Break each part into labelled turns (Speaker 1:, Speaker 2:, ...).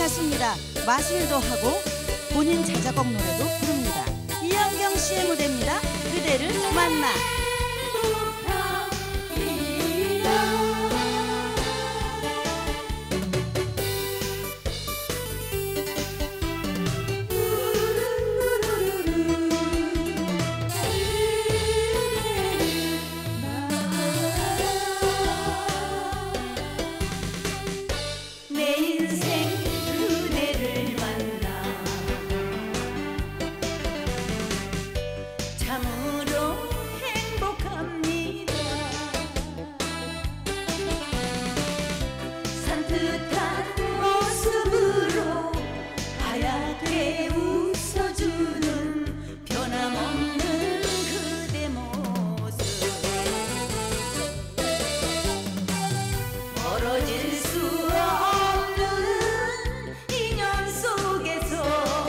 Speaker 1: 됐습니다. 마술도 하고 본인 자작곡 노래도 부릅니다. 이현경 씨의 무대입니다. 그대를 만나.
Speaker 2: 내 인생 그대를 만나 참으로 행복합니다. 산뜻한 모습으로 하얗게 웃어주는 변함없는 그대 모습, 멀어질 수 없는 인연 속에서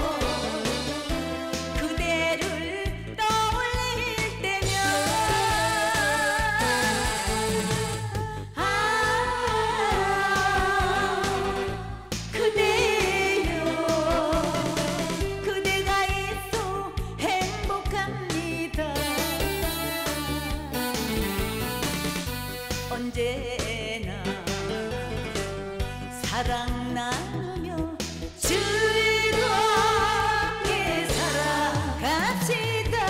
Speaker 2: 그대를 떠올릴 때면 그대여, 그대가 있어 행복합니다. 언제나 사랑 나누며 즐겁게 살아갑시다.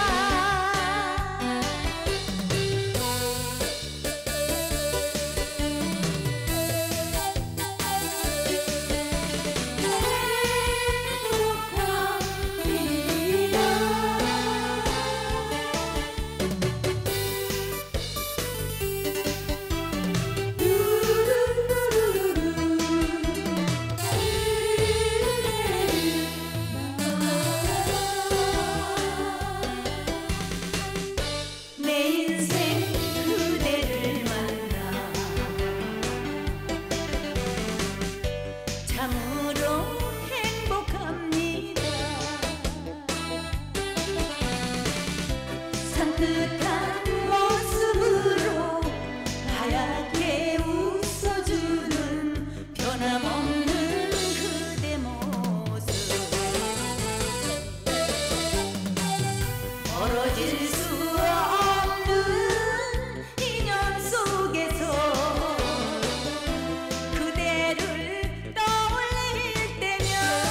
Speaker 2: 내 인생 그대를 만나 참으로 행복합니다. 산뜻한 모습으로 하얗게 웃어주는 변함없는 그대 모습, 멀어질 수 없는 인연 속에서 그대를 떠올릴 때면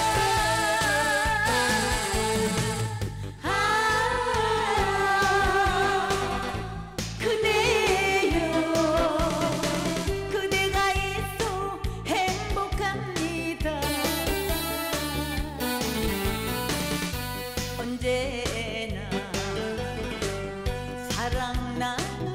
Speaker 2: 그대여, 그대가 있어 행복합니다. 언제나 사랑 나누